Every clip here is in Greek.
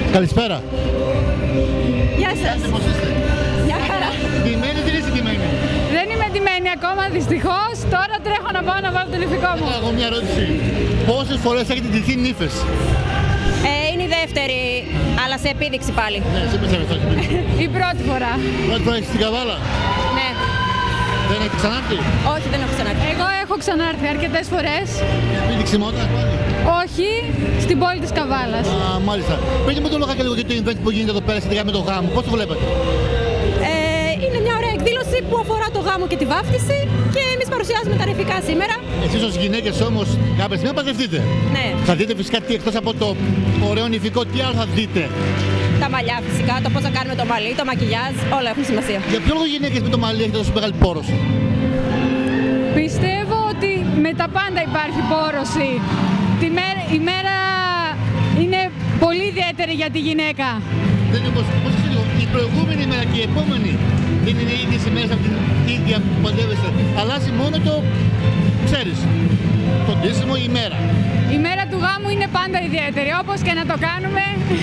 Καλησπέρα. Γεια σας. Πώς είστε? Γεια χαρά. Ντυμένη ή είσαι ντυμένη? Δεν είμαι ντυμένη ακόμα δυστυχώς. Τώρα τρέχω να πάω να βάλω το νηφικό μου. Έχω μια ερώτηση. Πόσες φορές έχετε ντυθεί νύφες? Είναι η δεύτερη, αλλά σε επίδειξη πάλι. Ναι, εσύ πες αυτό. Η πρώτη φορά. Πρώτη φορά έχεις στην Καβάλα? Ναι. Δεν έχετε ξανάρθει? Όχι, δεν έχω ξανάρθει. Εγώ έχω ξανάρθει αρκετές φορές. Επίδειξη μόνο πάλι? Όχι, στην πόλη της Καβάλας. Α, μάλιστα. Πείτε μου το λόγο και λίγο για το event που γίνεται εδώ πέρα σχετικά με το γάμο. Πώς το βλέπετε? Είναι μια ωραία εκδήλωση που αφορά το γάμο και τη βάφτιση και εμείς παρουσιάζουμε τα νηφικά σήμερα. Εσείς ως γυναίκες όμως κάποια στιγμή παντρευτείτε. Ναι. Θα δείτε φυσικά τι εκτός από το ωραίο νηφικό, τι άλλο θα δείτε? Τα μαλλιά φυσικά, το πώς θα κάνουμε το μαλλί, το μακιγιάζ, όλα έχουν σημασία. Για ποιο λόγο οι γυναίκες με το μαλλί έχετε τόσο μεγάλη πόρωση? Πιστεύω ότι με τα πάντα υπάρχει πόρωση. Η μέρα είναι πολύ ιδιαίτερη για τη γυναίκα. Δεν είναι πώς ξέρω, η προηγούμενη μέρα και η επόμενη δεν είναι οι ίδιες ημέρες από την ίδια που παντρεύεστε. Αλλάζει μόνο το, ξέρεις, το ντύσιμο η μέρα. Η μέρα του γάμου είναι πάντα ιδιαίτερη, όπως και να το κάνουμε.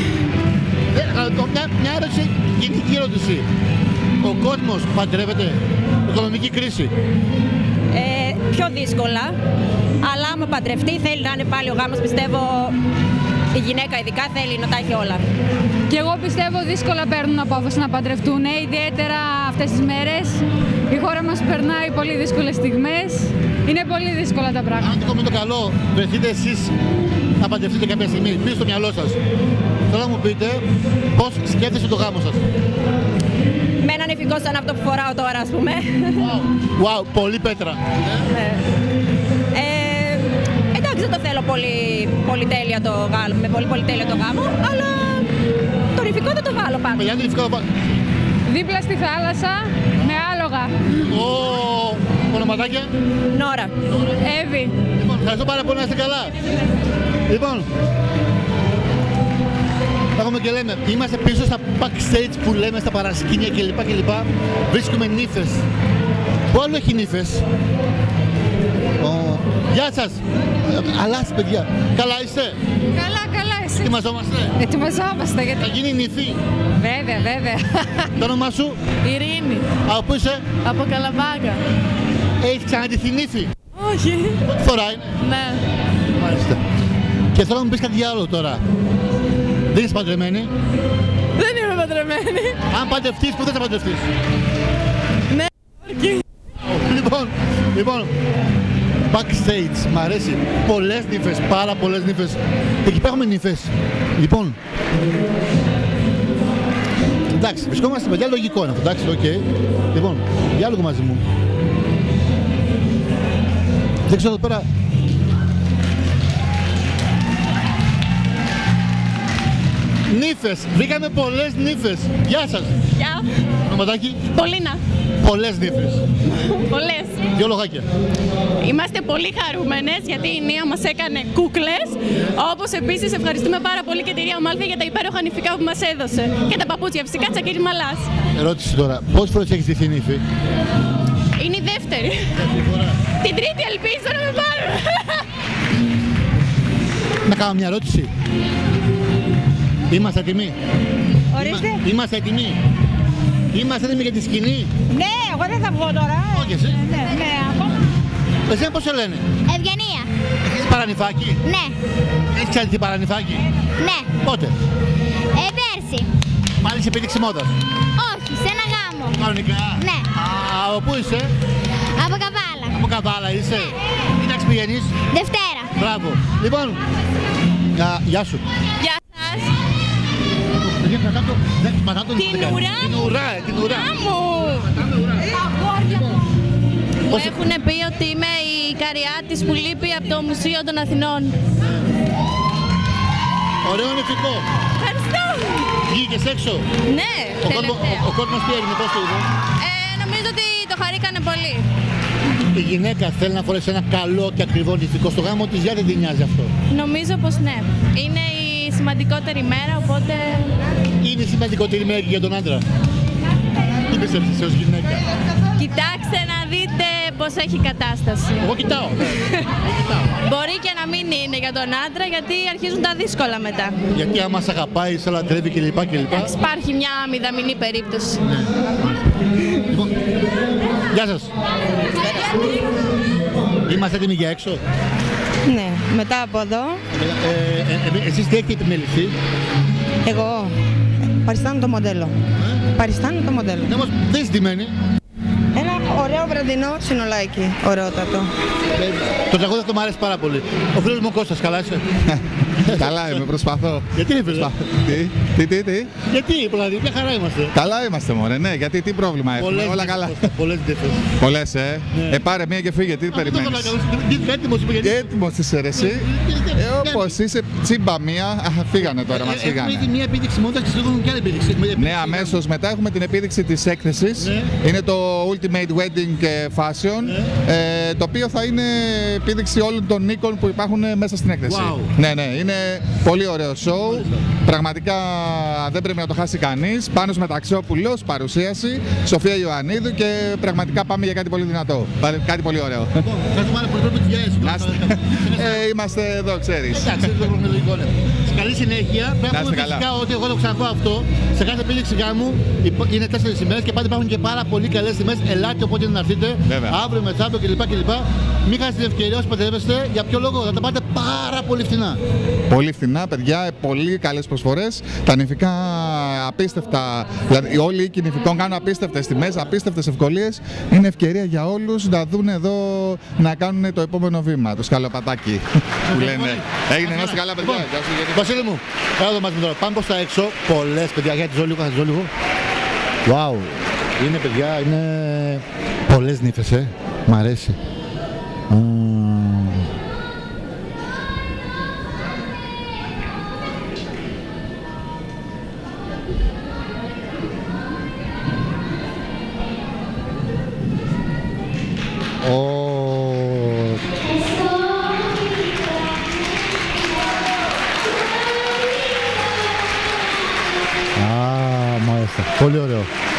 Μια ερώτηση, γενική ερώτηση. Ο κόσμος παντρεύεται, οικονομική κρίση? Πιο δύσκολα, αλλά άμα παντρευτεί θέλει να είναι πάλι ο γάμος, πιστεύω η γυναίκα ειδικά θέλει να τα έχει όλα. Και εγώ πιστεύω δύσκολα παίρνουν απόφαση να παντρευτούν, ιδιαίτερα αυτές τις μέρες. Η χώρα μας περνάει πολύ δύσκολες στιγμές. Είναι πολύ δύσκολα τα πράγματα. Αν το με το καλό βρεθείτε εσείς να παντρευτείτε κάποια στιγμή, πίσω στο μυαλό σας, θέλω να μου πείτε πώς σκέφτεστε το γάμο σας. Με ένα νηφικό σαν αυτό που φοράω τώρα, ας πούμε. Wow, πολύ πέτρα. Ναι. Εντάξει, δεν το θέλω πολύ πολυτέλεια το γάμο, με πολύ πολυτέλεια το γάμο, αλλά το νηφικό δεν το βάλω πάντα. Παιδιά, το νηφικό θα βάλω. Δίπλα στη θάλασσα, με άλογα. Ονοματάκια. Νόρα. Εύη. Λοιπόν, ευχαριστώ πάρα πολύ, να είστε καλά. Λοιπόν, έχουμε και λέμε, είμαστε πίσω στα backstage που λέμε, στα παρασκήνια κλπ. Βρίσκουμε νύφες. Πού άλλο έχει νύφες? Γεια σας! Αλλάς, παιδιά. Καλά είστε? Καλά, καλά, εσύ. Ετοιμαζόμαστε. Ετοιμαζόμαστε γιατί. Θα γίνει νύφη. Βέβαια, βέβαια. Το όνομά σου? Ειρήνη. Από πού είσαι? Από Καλαμπάκα. Έχεις ξαναντηθεί νύφη? Όχι. Πρώτη φορά είναι? Ναι. Μάλιστα. Και θέλω να μου πεις κάτι άλλο τώρα. Δεν είσαι παντρεμένη? Δεν είμαι παντρεμένη. Αν παντρευτείς, πού δεν θα παντρευτείς? Ναι. Λοιπόν, backstage, μ' αρέσει. Πολλές νύφες, πάρα πολλές νύφες. Εκεί πέρα έχουμε νύφες. Λοιπόν, εντάξει, βρισκόμαστε παιδιά, λογικό είναι αυτό, εντάξει, οκ. Λοιπόν, διάλογο μαζί μου. Δεν ξέρω εδώ πέρα. Νύφες, βρήκαμε πολλές νύφες. Γεια σας. Γεια. Ονοματάκι? Πολίνα. Πολλές νύφες. Πολλές. Δύο λογάκια. Είμαστε πολύ χαρούμενες γιατί η Νία μας έκανε κούκλες. Όπως επίσης ευχαριστούμε πάρα πολύ και τη Ρία Μάλθη για τα υπέροχα νηφικά που μας έδωσε. Και τα παπούτσια φυσικά Τσακίρι Μαλάς. Ερώτηση τώρα. Πόσες φορές έχεις ντυθεί νύφη? Είναι η δεύτερη. Την τρίτη ελπίζω να με πάρουν. Να κάνω μια ερώτηση. Είμαστε έτοιμοι? Ορίστε. Είμαστε έτοιμοι? Είμαστε έτοιμοι για τη σκηνή? Ναι, εγώ δεν θα βγω τώρα. Όχι εσύ. Ναι, ακόμα. Εσένα πώς σε λένε? Ευγενία. Έχεις παρανυφάκι? Ναι. Έχεις ξαναδεί παρανυφάκι? Ναι. Πότε? Πέρσι. Πάλι σε επίδειξη μόδας? Όχι, σε ένα γάμο. Κανονικά? Ναι. Από πού είσαι? Από Καβάλα. Από Καβάλα είσαι? Τι τάξη πηγαίνεις? Δευτέρα. Μπράβο. Λοιπόν, γεια σου. Γεια σας. Την ουρά. Την ουρά, την ουρά. Άμμου. Μου έχουν πει ότι είμαι η Καριάτης που λείπει από το Μουσείο των Αθηνών. Ωραίο νηφικό. Ευχαριστώ. Βγήκες έξω? Ναι, Ο κόσμος τι έγινε, πώς το είδε? νομίζω ότι το χαρήκανε πολύ. Η γυναίκα θέλει να φορέσει ένα καλό και ακριβό νηφικό στο γάμο της, γιατί δεν την νοιάζει αυτό? Νομίζω πως ναι. Είναι η σημαντικότερη μέρα, οπότε... Είναι η σημαντικότερη μέρα και για τον άντρα. Τι πιστεύεις εσύ ως γυναίκα? Κοιτάξτε να δείτε πως έχει κατάσταση. Εγώ κοιτάω. Μπορεί και να μην δεν είναι για τον άντρα, γιατί αρχίζουν τα δύσκολα μετά. Γιατί άμα σε αγαπάει, σε λατρεύει κλπ. Υπάρχει μια μηδαμινή περίπτωση. Λοιπόν, γεια σας. Είμαστε έτοιμοι για έξω. Ναι, μετά από εδώ, Εσείς τι έχετε επιμεληθεί? εγώ παριστάνω το μοντέλο. Παριστάνω το μοντέλο. Ναι, όμως δεν είσαι ντυμένη. Ένα ωραίο βραδινό συνολάκι, ωραιότατο. Το τραγούδι αυτό μου αρέσει πάρα πολύ. Ο φίλος μου Κώστας, καλά είσαι? Καλά είμαι, προσπαθώ. Γιατί ρε φίλε? Τι. Γιατί, δηλαδή, μια χαρά είμαστε. Καλά είμαστε μωρέ, ναι, γιατί τι πρόβλημα έχουμε, όλα καλά. Πολλές ντύφες. Πολλές, πάρε μία και φύγε, τι περιμένεις? Έτοιμος είμαι γιατί. Έτοιμος είσαι ρε εσύ. Όπως είσαι τσίμπα μία, φύγανε τώρα, μας Έχουμε ήδη φύγανε. μία επίδειξη μόνο και следуем και άλλη επίδειξη. Ναι, αμέσως μετά έχουμε την επίδειξη της έκθεσης. Είναι το Ultimate Wedding Fashion, το οποίο θα είναι επίδειξη όλων των νίκων που υπάρχουν μέσα στην έκθεση. Ναι, είναι πολύ ωραίο show. Πραγματικά δεν πρέπει να το χάσει κανείς. Πάνος Μεταξόπουλος, παρουσίαση, Σοφία Ιωαννίδου και πραγματικά πάμε για κάτι πολύ δυνατό. Κάτι πολύ ωραίο. Είμαστε εδώ, ξέρεις. Εντάξει, δεν είναι λογικό. Σε καλή συνέχεια. Πρέπει να πούμε φυσικά ότι εγώ το ξαναπώ αυτό. Σε κάθε επίδειξη γάμου είναι 4 ημέρες και πάντα υπάρχουν και πάρα πολύ καλές τιμές. Ελάτε οπότε να έρθετε. Αύριο, μεθαύριο κλπ. Μην χάσετε την ευκαιρία όσοι παντρεύεστε. Για ποιο λόγο? Θα τα πάτε πάρα πολύ φθηνά. Πολύ φθηνά, παιδιά, πολύ καλές προσφορές. Τα νηφικά απίστευτα. Δηλαδή, όλοι οι νηφικών κάνουν απίστευτες τιμές, απίστευτες ευκολίες. Είναι ευκαιρία για όλους να δουν εδώ να κάνουν το επόμενο βήμα, το σκαλοπατάκι που λένε. Έγινε, να είστε καλά, παιδιά. Βασίλη μου, έλα εδώ μαζί τώρα. Πάμε προς τα έξω. Πολλές, παιδιά, για τη ζω λίγο. Wow, είναι παιδιά, είναι πολλές νύφες, Μ' αρέσει. Μάλιστα. Πολύ ωραίο.